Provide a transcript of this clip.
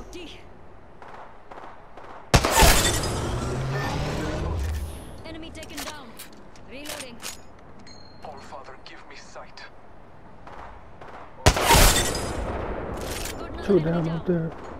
empty. Enemy taken down. Reloading. All Father, give me sight. Good enough. Two Enemy down out there.